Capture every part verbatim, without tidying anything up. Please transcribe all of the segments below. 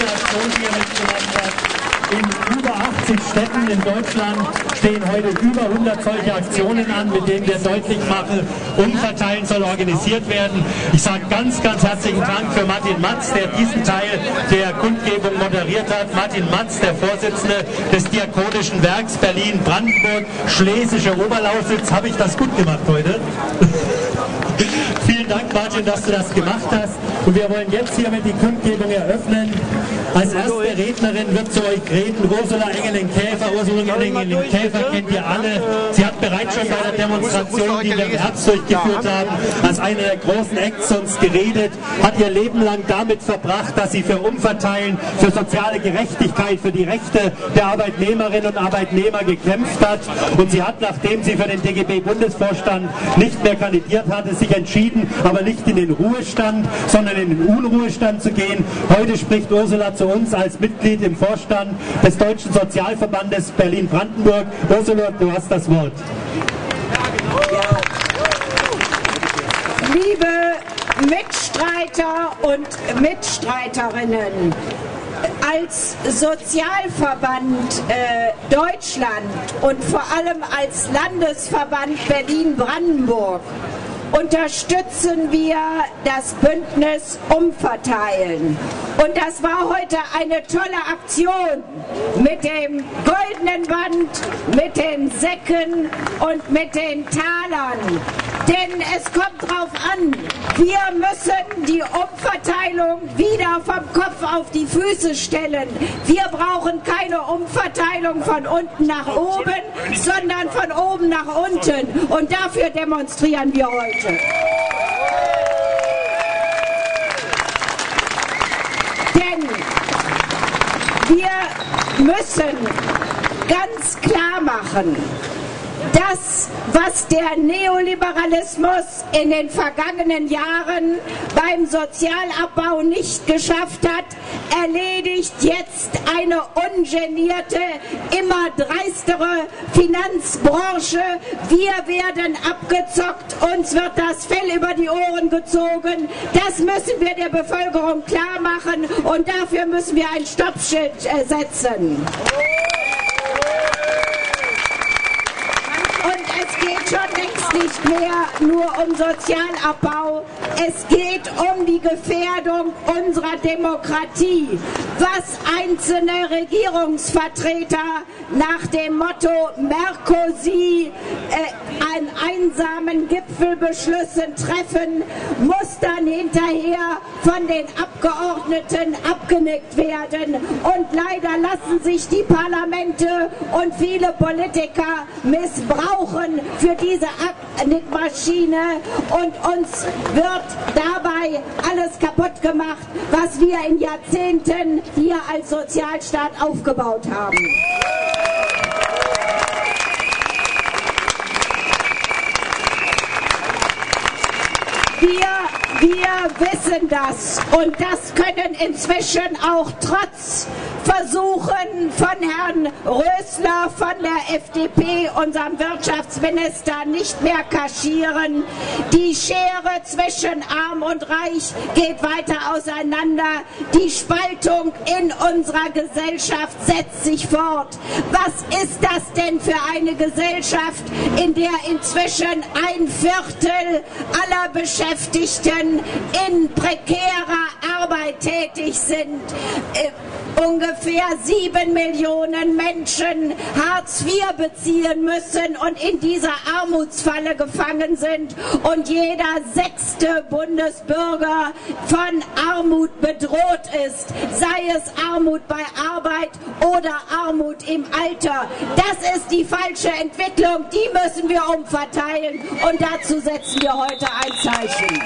große Aktion, die er mitgemacht hat. In über achtzig Städten in Deutschland stehen heute über hundert solche Aktionen an, mit denen wir deutlich machen, Umverteilen soll organisiert werden. Ich sage ganz, ganz herzlichen Dank für Martin Matz, der diesen Teil der Kundgebung moderiert hat. Martin Matz, der Vorsitzende des Diakonischen Werks Berlin-Brandenburg, Schlesische Oberlausitz. Habe ich das gut gemacht heute? Vielen Dank, Martin, dass du das gemacht hast. Und wir wollen jetzt hiermit die Kundgebung eröffnen. Als erste Rednerin wird zu euch reden Ursula Engelin-Käfer. Ursula Engelin-Käfer kennt ihr alle. Sie hat bereits schon bei der Demonstration, die wir im Herbst durchgeführt haben, als eine der großen Acts uns geredet, hat ihr Leben lang damit verbracht, dass sie für Umverteilen, für soziale Gerechtigkeit, für die Rechte der Arbeitnehmerinnen und Arbeitnehmer gekämpft hat. Und sie hat, nachdem sie für den D G B-Bundesvorstand nicht mehr kandidiert hatte, sich entschieden, aber nicht in den Ruhestand, sondern in den Unruhestand zu gehen. Heute spricht Ursula zu uns als Mitglied im Vorstand des Deutschen Sozialverbandes Berlin-Brandenburg. Ursula, du hast das Wort. Ja. Liebe Mitstreiter und Mitstreiterinnen, als Sozialverband äh, Deutschland und vor allem als Landesverband Berlin-Brandenburg unterstützen wir das Bündnis Umverteilen. Und das war heute eine tolle Aktion mit dem goldenen Band, mit den Säcken und mit den Talern. Denn es kommt drauf an, wir müssen die Umverteilung wieder vom Kopf auf die Füße stellen. Wir brauchen keine Umverteilung von unten nach oben, sondern von oben nach unten. Und dafür demonstrieren wir heute. Denn wir müssen ganz klar machen, das, was der Neoliberalismus in den vergangenen Jahren beim Sozialabbau nicht geschafft hat, erledigt jetzt eine ungenierte, immer dreistere Finanzbranche. Wir werden abgezockt, uns wird das Fell über die Ohren gezogen. Das müssen wir der Bevölkerung klar machen und dafür müssen wir ein Stoppschild setzen. Und es geht schon längst nicht mehr nur um Sozialabbau. Es geht um die Gefährdung unserer Demokratie. Was einzelne Regierungsvertreter nach dem Motto Merkozy äh, an einsamen Gipfelbeschlüssen treffen, muss dann hinterher von den Abgeordneten abgenickt werden. Und leider lassen sich die Parlamente und viele Politiker missbrauchen für diese Abnickmaschine und uns wird dabei alles kaputt gemacht, was wir in Jahrzehnten hier als Sozialstaat aufgebaut haben. Wir, wir wissen das und das können inzwischen auch trotz Versuchen von Herrn Rösler von der F D P, unserem Wirtschaftsminister, nicht mehr kaschieren. Die Schere zwischen Arm und Reich geht weiter auseinander. Die Spaltung in unserer Gesellschaft setzt sich fort. Was ist das denn für eine Gesellschaft, in der inzwischen ein Viertel aller Beschäftigten in prekärer Arbeit tätig sind? Äh, ungefähr sieben Millionen Menschen Hartz vier beziehen müssen und in dieser Armutsfalle gefangen sind und jeder sechste Bundesbürger von Armut bedroht ist, sei es Armut bei Arbeit oder Armut im Alter. Das ist die falsche Entwicklung, die müssen wir umverteilen und dazu setzen wir heute ein Zeichen.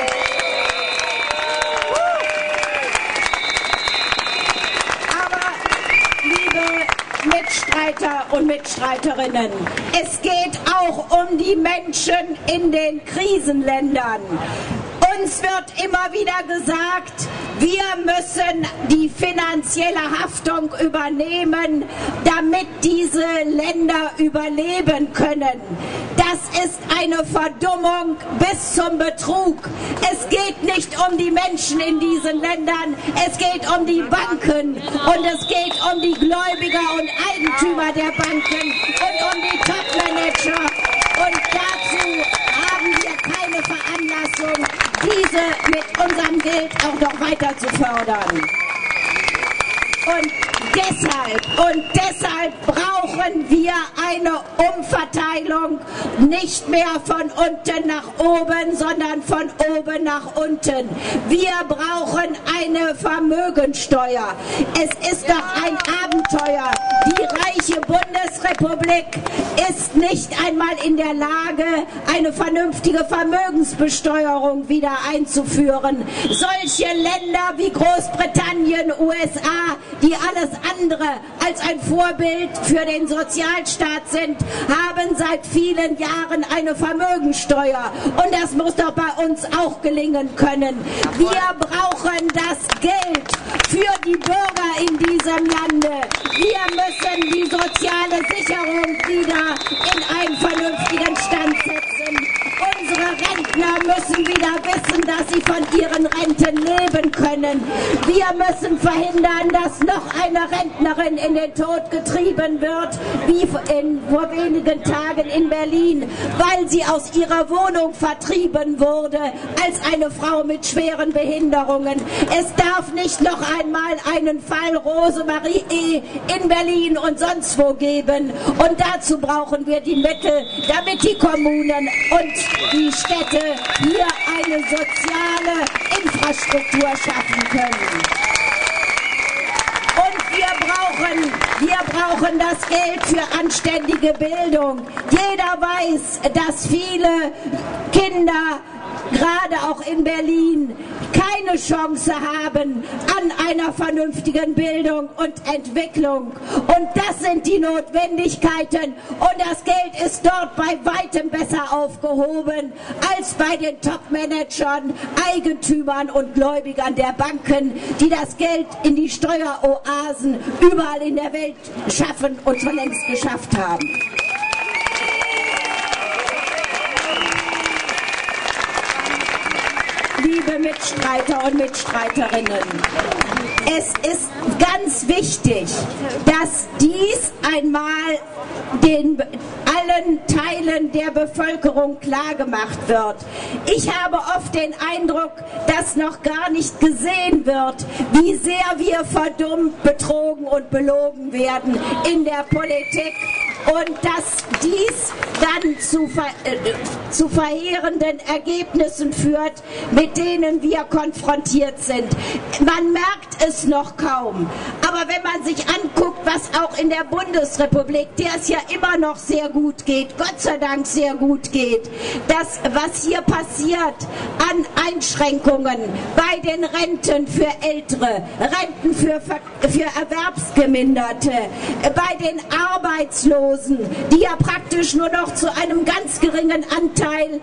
Mitstreiter und Mitstreiterinnen. Es geht auch um die Menschen in den Krisenländern. Uns wird immer wieder gesagt, wir müssen die finanzielle Haftung übernehmen, damit diese Länder überleben können. Das ist eine Verdummung bis zum Betrug. Es geht nicht um die Menschen in diesen Ländern, es geht um die Banken und es geht um die Gläubiger und Eigentümer der Banken und um die Top-Manager. Und dazu haben wir keine Veranlassung, diese mit unserem Geld auch noch weiter zu fördern. Und deshalb, und deshalb brauchen wir eine Umverteilung, nicht mehr von unten nach oben, sondern von oben nach unten. Wir brauchen eine Vermögensteuer. Es ist doch ein Abenteuer. Die reiche Bundesrepublik ist nicht einmal in der Lage, eine vernünftige Vermögensbesteuerung wieder einzuführen. Solche Länder wie Großbritannien, U S A, die alles andere als ein Vorbild für den Sozialstaat sind, haben seit vielen Jahren eine Vermögensteuer. Und das muss doch bei uns auch gelingen können. Wir brauchen das Geld für die Bürger in diesem Lande. Wir müssen die soziale Sicherung wieder in einen vernünftigen Stand setzen. Unsere Rentner müssen wieder wissen, dass sie von ihren Renten leben können. Wir müssen verhindern, dass noch eine Rentnerin in den Tod getrieben wird, wie in, vor wenigen Tagen in Berlin, weil sie aus ihrer Wohnung vertrieben wurde als eine Frau mit schweren Behinderungen. Es darf nicht noch einmal einen Fall Rosemarie E. in Berlin und sonst wo geben. Und dazu brauchen wir die Mittel, damit die Kommunen und die Städte hier eine soziale Infrastruktur schaffen können. Und wir brauchen, wir brauchen das Geld für anständige Bildung. Jeder weiß, dass viele Kinder, gerade auch in Berlin, keine Chance haben an einer vernünftigen Bildung und Entwicklung. Und das sind die Notwendigkeiten. Und das Geld ist dort bei weitem besser aufgehoben als bei den Top-Managern, Eigentümern und Gläubigern der Banken, die das Geld in die Steueroasen überall in der Welt schaffen und schon längst geschafft haben. Liebe Mitstreiter und Mitstreiterinnen, es ist ganz wichtig, dass dies einmal den allen Teilen der Bevölkerung klargemacht wird. Ich habe oft den Eindruck, dass noch gar nicht gesehen wird, wie sehr wir verdummt, betrogen und belogen werden in der Politik. Und dass dies dann zu, ver äh, zu verheerenden Ergebnissen führt, mit denen wir konfrontiert sind. Man merkt es noch kaum. Aber wenn man sich anguckt, was auch in der Bundesrepublik, der es ja immer noch sehr gut geht, Gott sei Dank sehr gut geht, das, was hier passiert an Einschränkungen bei den Renten für Ältere, Renten für, für Erwerbsgeminderte, bei den Arbeitslosen, die ja praktisch nur noch zu einem ganz geringen Anteil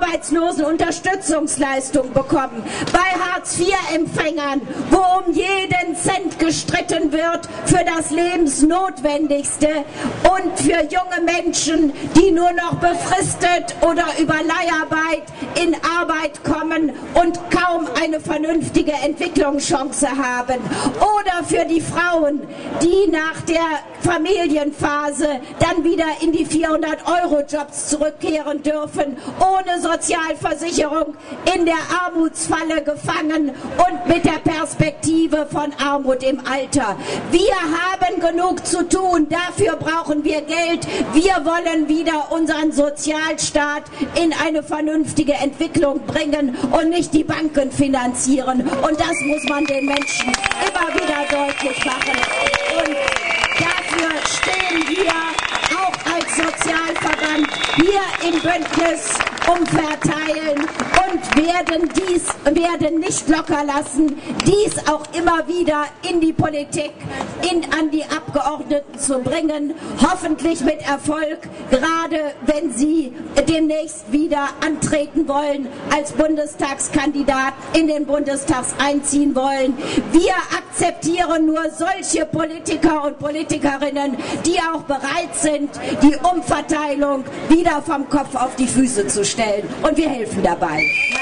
Arbeitslosenunterstützungsleistung bekommen, bei Hartz vier Empfängern, wo um jeden Cent gestritten wird für das Lebensnotwendigste und für junge Menschen, die nur noch befristet oder über Leiharbeit in Arbeit kommen und kaum eine vernünftige Entwicklungschance haben. Oder für die Frauen, die nach der Familienphase dann wieder in die vierhundert Euro Jobs zurückkehren dürfen, ohne Sozialversicherung, in der Armutsfalle gefangen und mit der Perspektive von Armut im Alter. Wir haben genug zu tun, dafür brauchen wir Geld. Wir wollen wieder unseren Sozialstaat in eine vernünftige Entwicklung bringen und nicht die Banken finanzieren. Und das muss man den Menschen immer wieder deutlich machen. Und dafür stehen wir auch als Sozialverband hier im Bündnis umverteilen und werden dies werden nicht locker lassen, dies auch immer wieder in die Politik, in, an die Abgeordneten zu bringen, hoffentlich mit Erfolg, gerade wenn sie demnächst wieder antreten wollen, als Bundestagskandidat in den Bundestag einziehen wollen. Wir akzeptieren nur solche Politiker und Politikerinnen, die auch bereit sind, die Umverteilung wieder vom Kopf auf die Füße zu stellen. Und wir helfen dabei.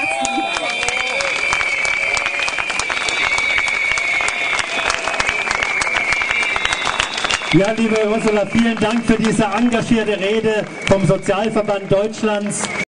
Ja, liebe Ursula, vielen Dank für diese engagierte Rede vom Sozialverband Deutschlands.